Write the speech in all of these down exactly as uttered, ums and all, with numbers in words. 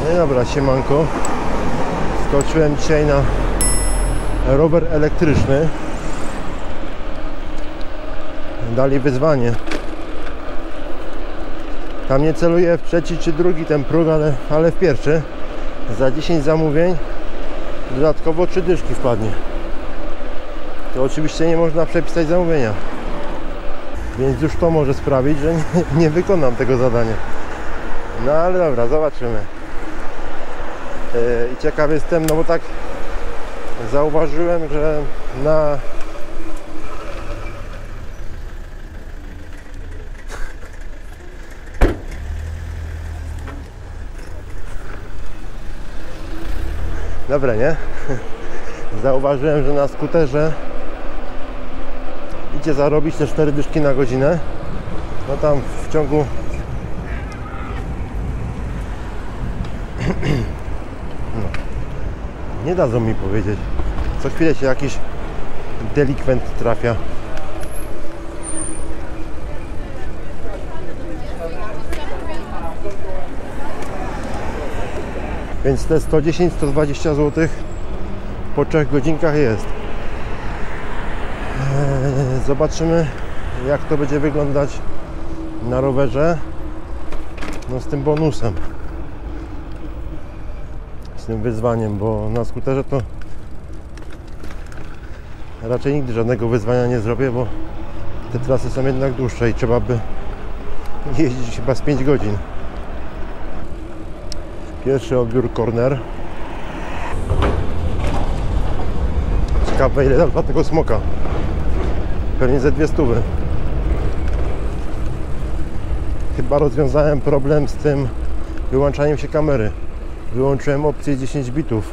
No i dobra, siemanko. Skoczyłem dzisiaj na rower elektryczny. Dali wyzwanie. Tam nie celuję w trzeci czy drugi ten próg, ale, ale w pierwszy. Za dziesięć zamówień dodatkowo trzy dyszki wpadnie. To oczywiście nie można przepisać zamówienia. Więc już to może sprawić, że nie, nie wykonam tego zadania. No ale dobra, zobaczymy. Yy, I ciekaw jestem, no bo tak zauważyłem, że na Dobre, nie? Zauważyłem, że na skuterze idzie zarobić te cztery dyszki na godzinę. No tam w ciągu no. Nie dadzą mi powiedzieć. Co chwilę się jakiś delikwent trafia. Więc te sto dziesięć do stu dwudziestu złotych po trzech godzinkach jest. Eee, zobaczymy, jak to będzie wyglądać na rowerze. No z tym bonusem. Z tym wyzwaniem, bo na skuterze to raczej nigdy żadnego wyzwania nie zrobię, bo te trasy są jednak dłuższe i trzeba by jeździć chyba z pięć godzin. Pierwszy odbiór corner. Ciekawe, ile dam dla tego smoka. Pewnie ze dwie stówy. Chyba rozwiązałem problem z tym wyłączaniem się kamery. Wyłączyłem opcję dziesięć bitów.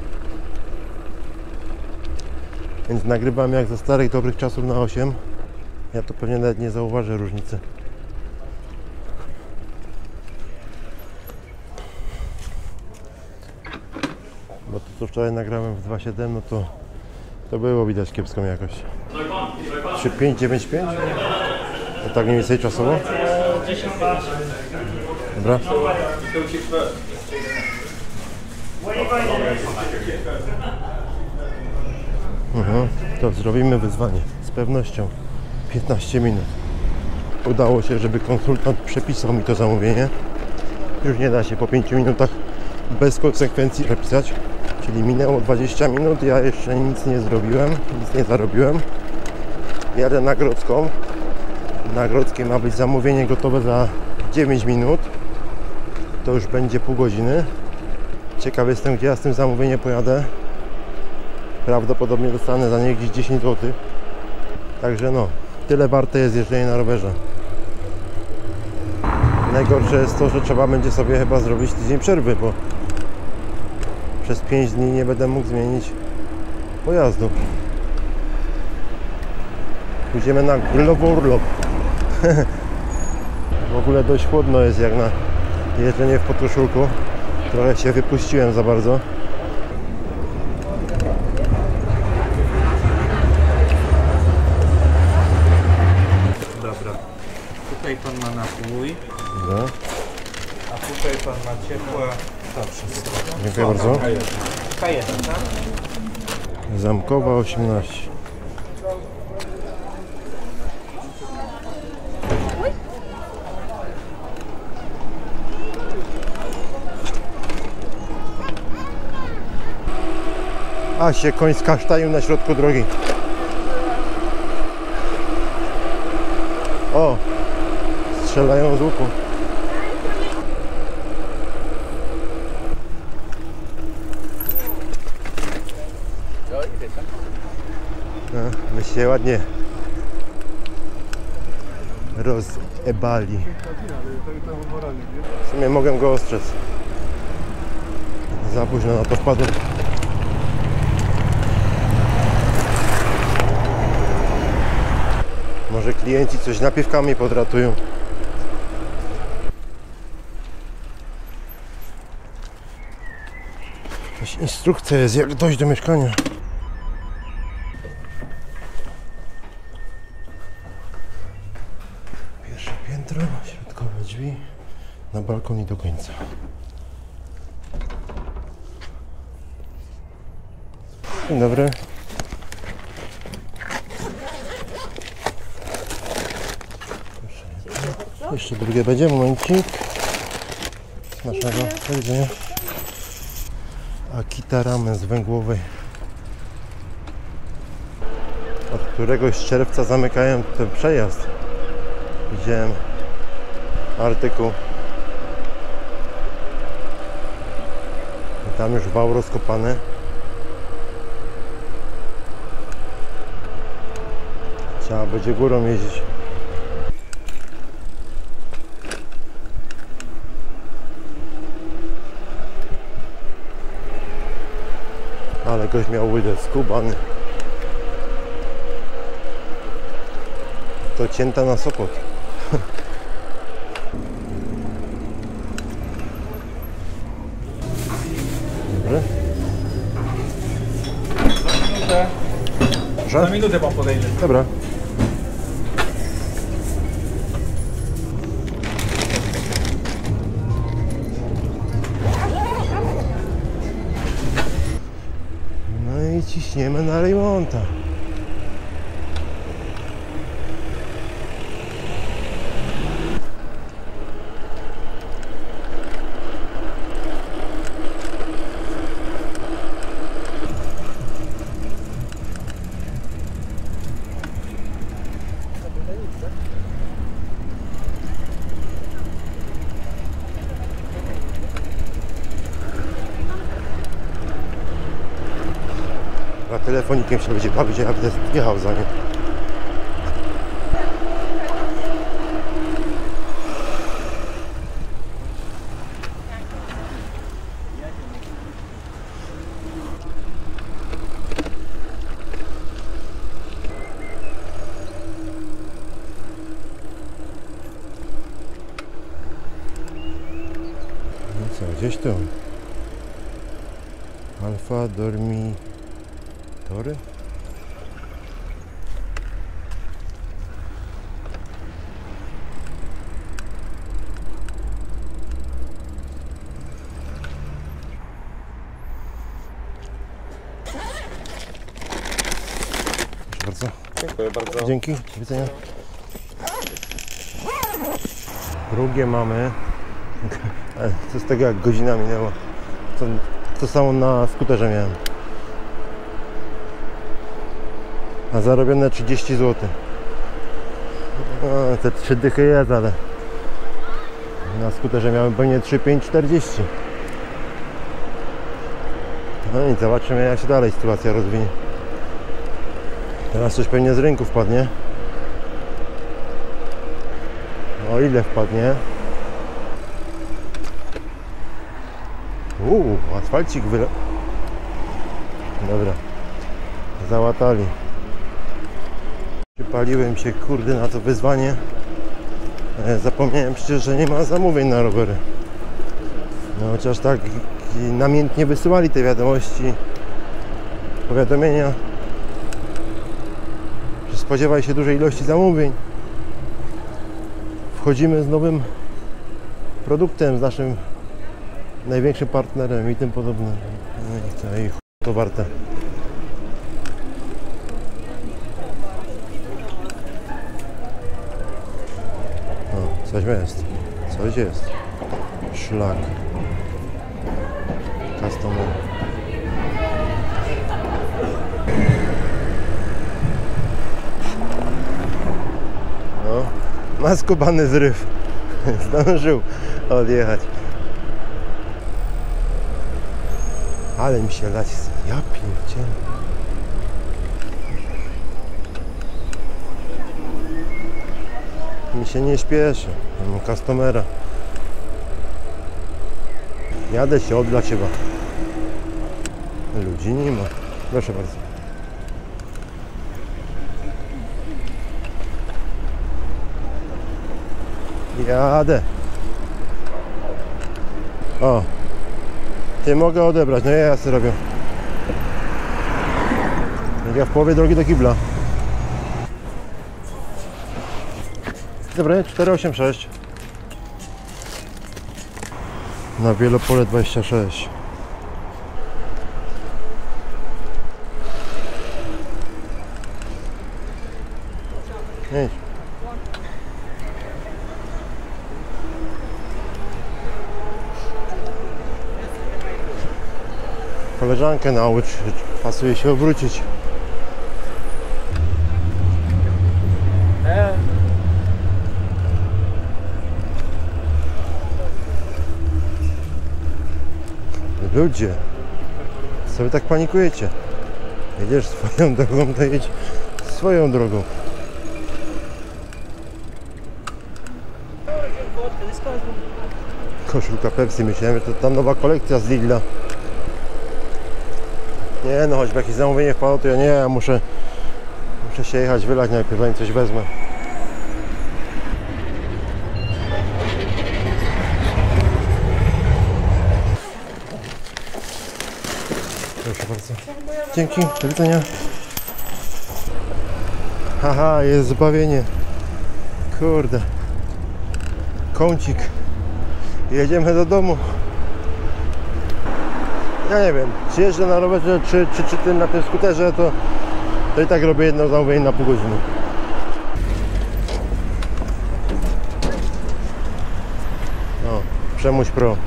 Więc nagrywam jak za starych dobrych czasów na osiem. Ja to pewnie nawet nie zauważę różnicy. Bo to co wczoraj nagrałem w dwa siedem, no to to było widać kiepską jakość. trzy pięć dziewięć pięć? To tak mniej więcej czasowo? Dobra. Mhm. To zrobimy wyzwanie. Z pewnością piętnaście minut. Udało się, żeby konsultant przepisał mi to zamówienie. Już nie da się po pięciu minutach bez konsekwencji przepisać. Czyli minęło dwadzieścia minut, ja jeszcze nic nie zrobiłem, nic nie zarobiłem. Jadę na Grodzką. Na Grodzkiej ma być zamówienie gotowe za dziewięć minut. To już będzie pół godziny. Ciekaw jestem, gdzie ja z tym zamówieniem pojadę. Prawdopodobnie dostanę za nie gdzieś dziesięć złotych. Także no, tyle warte jest jeżdżenie na rowerze. Najgorsze jest to, że trzeba będzie sobie chyba zrobić tydzień przerwy, bo przez pięć dni nie będę mógł zmienić pojazdu. Pójdziemy na grillowy urlop. W ogóle dość chłodno jest jak na jeżdżenie w podkoszulku. Trochę się wypuściłem za bardzo. Dobra. Tutaj pan ma napój. Dobra. A tutaj pan ma ciepłe. Dziękuję bardzo. K jeden, tak? Zamkowa osiemnaście. A się koń skasztaił na środku drogi. O! Strzelają z łuku. No, my się ładnie rozebali. W sumie mogę go ostrzec. Za późno na to wpadłem. Może klienci coś napiwkami podratują. Jakaś instrukcja jest, jak dojść do mieszkania. Pierwsze piętro, środkowe drzwi, na balkon i do końca. Dzień dobry. Jeszcze drugie będzie, momencik. Naszego, do widzenia. Akita ramen z węglowej. Od któregoś z czerwca zamykają ten przejazd. Widziałem artykuł. I tam już wał rozkopany. Trzeba będzie górą jeździć. Ale goś miał łydę skubany. To cięta na Sopot. Dobry. Minutę. Proszę? Na minutę pan podejdzie. Dobra. No i ciśniemy na remonta. A telefonikiem się będzie bawić, jak będę jechał za nim. No co, gdzieś tu. Alfa dormi... Tory? Proszę bardzo. Dziękuję bardzo. Dzięki, do widzenia. Drugie mamy. Co z tego, jak godzina minęła. To, to samo na skuterze miałem. A zarobione trzydzieści złotych. No, te trzy dychy jest, ale na skuterze miałem pewnie trzy, pięć, czterdzieści. No i zobaczymy, jak się dalej sytuacja rozwinie. Teraz coś pewnie z rynku wpadnie. O ile wpadnie? Uuu, asfalcik wyle... Dobra. Załatali. Przypaliłem się, kurde, na to wyzwanie. E, zapomniałem przecież, że nie ma zamówień na rowery. No chociaż tak namiętnie wysyłali te wiadomości, powiadomienia, że spodziewaj się dużej ilości zamówień. Wchodzimy z nowym produktem, z naszym największym partnerem i tym podobne. No i co, i chuj to warte. O, coś jest. Coś jest. Szlak. Customer. No, ma skubany zryw. Zdążył odjechać. Ale mi się lać. Ja pierdzielę. Mi się nie śpieszy. Mam customera. Jadę się odlać chyba. Ludzi nie ma. Proszę bardzo. Jadę. O. Ty mogę odebrać. No ja sobie robię. Jak ja w połowie drogi do kibla. Dobre, cztery osiem sześć. Na Wielopole dwadzieścia sześć. Idź. Koleżankę naucz, pasuje się obrócić. E, Ludzie, co wy tak panikujecie? Jedziesz swoją drogą, to jedź swoją drogą. Koszulka Pepsi, myślałem, że to ta nowa kolekcja z Lidla. Nie no, choćby jakieś zamówienie wpadło, to ja nie, ja muszę muszę się jechać, wylać najpierw, zanim coś wezmę. Proszę bardzo. Dzięki, do widzenia. Haha, jest zbawienie. Kurde. Kącik. Jedziemy do domu. Ja nie wiem, czy jeżdżę na rowerze, czy, czy, czy tym, na tym skuterze, to, to i tak robię jedno zamówienie na pół godziny. O, Przemuś Pro.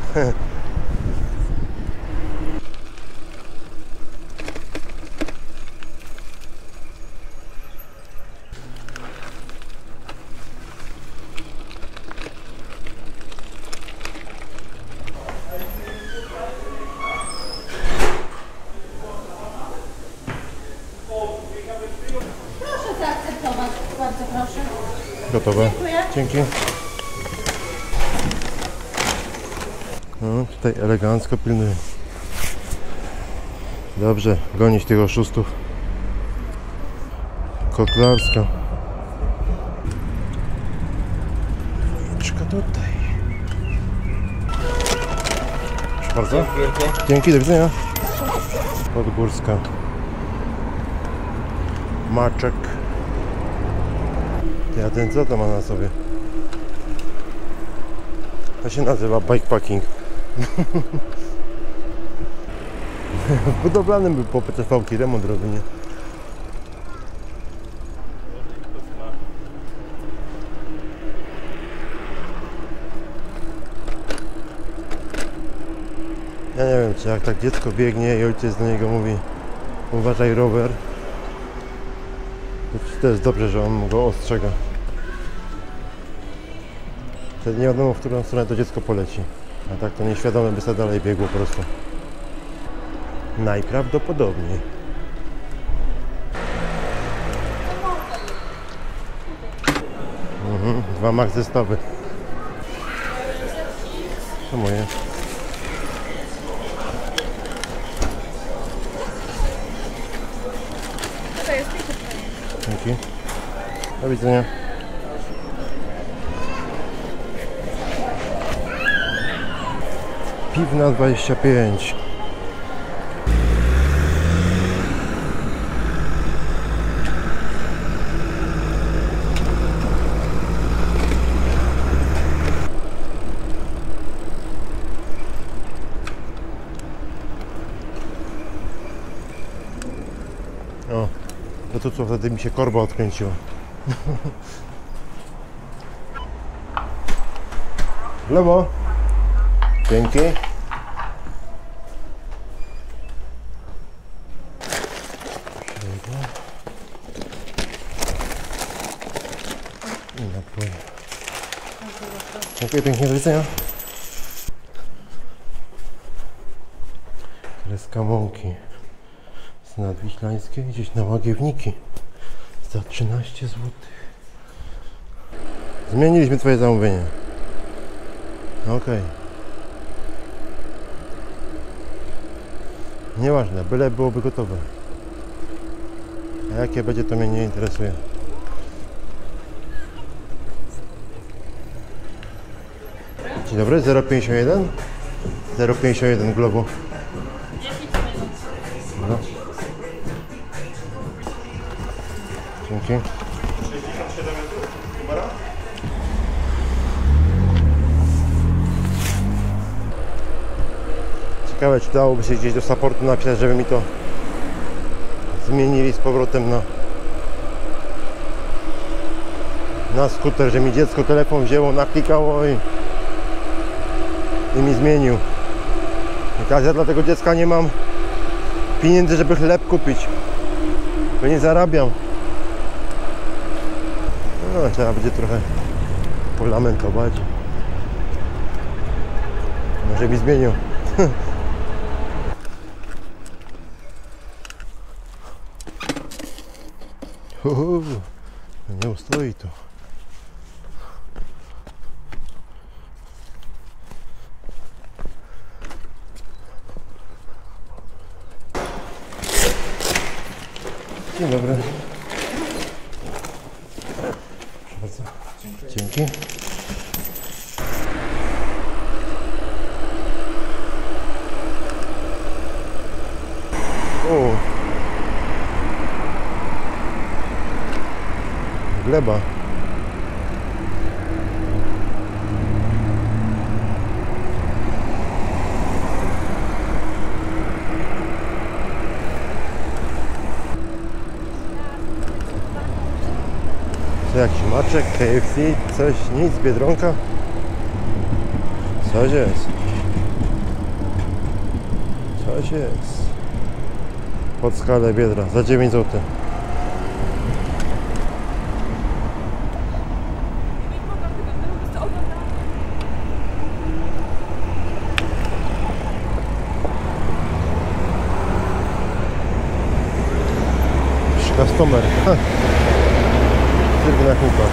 Proszę zaakceptować, bardzo proszę. Gotowe. Dziękuję. Dzięki. No, tutaj elegancko pilnuję. Dobrze, gonić tych oszustów. Kotlarska. Dwójeczka tutaj. Proszę bardzo. Dzięki, do widzenia. Podgórska. Maczek. Ja ten co to ma na sobie? To się nazywa bikepacking. W budowlanym był po P T V-ki remont robi, nie? Ja nie wiem, czy jak tak dziecko biegnie i ojciec do niego mówi uważaj rower, to czy to jest dobrze, że on go ostrzega. Wtedy nie wiadomo, w którą stronę to dziecko poleci. A tak to nieświadome by sobie dalej biegło po prostu. Najprawdopodobniej. Mhm, dwa max zestawy. To moje. Dzięki. Do widzenia. Piwna dwadzieścia pięć. O, to tu co wtedy mi się korba odkręciła. W lewo. Dzięki. I napój. Dziękuję pięknie, do widzenia. Kreska mąki z Nadwiślańskiej, gdzieś na Łagiewniki za trzynaście złotych. Zmieniliśmy twoje zamówienie. Okej. Okay. Nieważne, byle byłoby gotowe. A jakie będzie, to mnie nie interesuje. Dzień dobry, zero pięćdziesiąt jeden? zero pięćdziesiąt jeden Globu. No. Dzięki. Ciekawe, czy dałoby się gdzieś do supportu napisać, żeby mi to zmienili z powrotem na na skuter, że mi dziecko telefon wzięło, naklikało i, i mi zmienił. I teraz ja dla tego dziecka nie mam pieniędzy, żeby chleb kupić, bo nie zarabiam. No, trzeba będzie trochę polamentować. Może mi zmienił. Uhu, nie ustoi tu. Dzień dobry. Proszę bardzo. Dzięki. O. Gleba. Co, jakiś maczek, K F C, coś, nic, Biedronka? Coś jest. Coś jest. Pod skalę biedra, za dziewięć złotych. Customer. Cyrk na kółkach.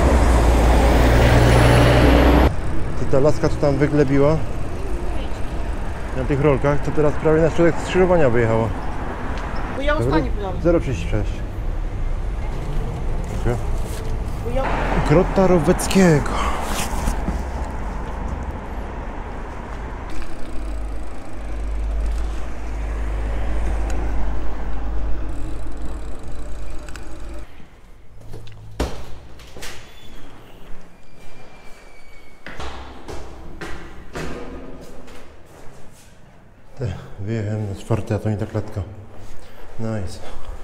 Ty, ta laska co tam wyglebiła na tych rolkach, to teraz prawie na środek skrzyżowania wyjechała. Bo ja ustanie pytam. zero trzydzieści sześć. Grota Roweckiego. Wyjechałem na czwarte, a to nie ta klatka. Nice.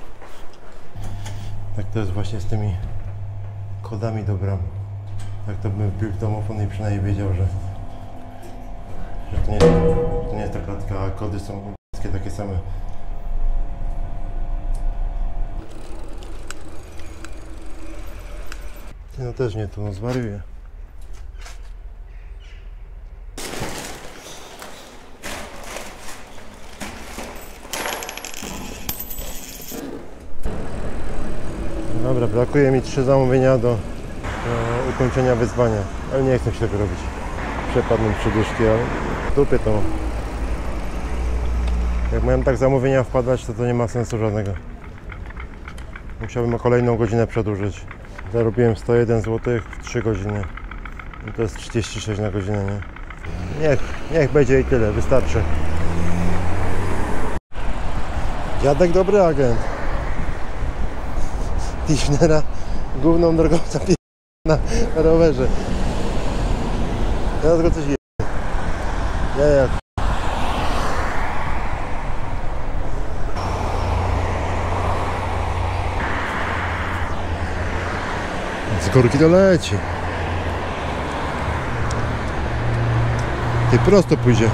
Tak to jest właśnie z tymi kodami do bram. Tak to bym wbił w domofon i przynajmniej wiedział, że, że to, nie jest, to nie jest ta klatka, a kody są wszystkie takie same. No też nie, to no zwariuję. Dobra, brakuje mi trzy zamówienia do, do ukończenia wyzwania, ale nie chcę się tego robić. Przepadłem przeduszki, ale w dupie to. Jak miałem tak zamówienia wpadać, to to nie ma sensu żadnego. Musiałbym o kolejną godzinę przedłużyć. Zarobiłem sto jeden złotych w trzy godziny. I to jest trzydzieści sześć na godzinę, nie? Niech, niech będzie i tyle, wystarczy. Dziadek dobry agent. Tischnera główną drogą zapierdala na rowerze. Teraz go coś je. Ja jak. Z górki to leci. Ty prosto pójdzie.